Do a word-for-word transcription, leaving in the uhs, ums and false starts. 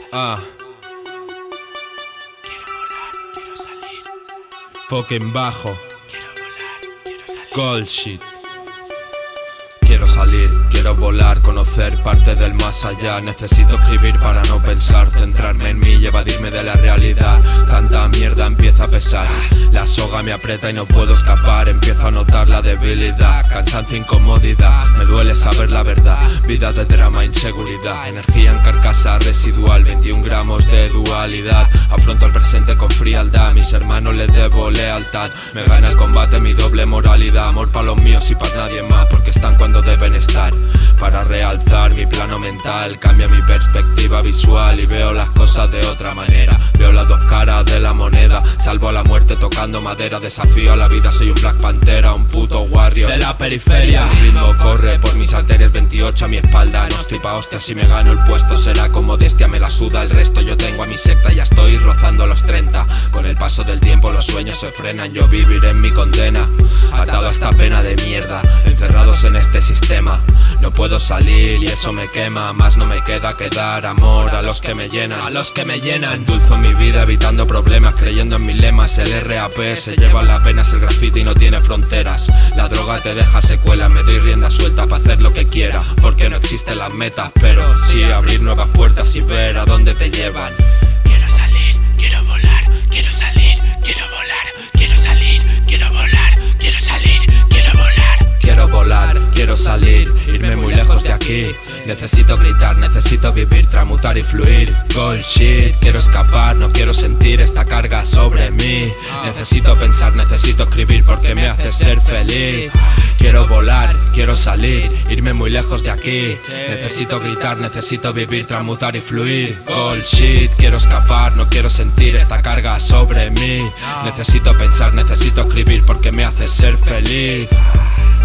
Ah. Quiero volar, quiero salir. Fucking bajo. Quiero volar, quiero salir. Gold shit. Quiero salir, quiero volar, conocer parte del más allá. Necesito escribir para no pensar, centrarme en mí y evadirme de la realidad. Tanta mierda empieza a pesar, la soga me aprieta y no puedo escapar. Empiezo a notar la debilidad, cansancio, incomodidad. Me duele saber la verdad, vida de drama, inseguridad. Energía en carcasa residual, veintiún gramos de dualidad. Afronto el presente con frialdad, a mis hermanos les debo lealtad. Me gana el combate mi doble moralidad, amor para los míos y para nadie más, porque están cuando deben estar. Para realzar mi plano mental, cambia mi perspectiva visual y veo las cosas de otra manera. Veo las dos caras de la moneda, salvo a la muerte tocando madera. Desafío a la vida, soy un Black Pantera, un puto warrior de la periferia. El ritmo corre por mis arterias, veintiocho a mi espalda. No estoy pa' hostias, si me gano el puesto será con modestia, me la suda el resto. Yo tengo a mi secta, ya estoy rozando los treinta. Con el paso del tiempo los sueños se frenan, yo viviré en mi condena, atado a esta pena de mierda, encerrados en este sistema. No puedo salir y eso me quema, más no me queda que dar amor a los que me llenan, a los que me llenan. Endulzo mi vida evitando problemas, creyendo en mis lemas. El R A P se lleva las venas, el graffiti no tiene fronteras. La droga te deja secuelas, me doy rienda suelta para hacer lo que quiera, porque no existen las metas, pero sí abrir nuevas puertas y ver a dónde te llevan. Quiero salir, quiero volar, quiero salir, quiero volar, quiero salir, quiero volar, quiero salir, quiero volar. Quiero volar, quiero salir, irme muy lejos de aquí. Necesito gritar, necesito vivir, transmutar y fluir. Gold shit, quiero escapar, no quiero sentir esta carga sobre mí. Necesito pensar, necesito escribir porque me hace ser feliz. Quiero volar, quiero salir, irme muy lejos de aquí. Necesito gritar, necesito vivir, transmutar y fluir. Gold shit, quiero escapar, no quiero sentir esta carga sobre mí. Necesito pensar, necesito escribir porque me hace ser feliz.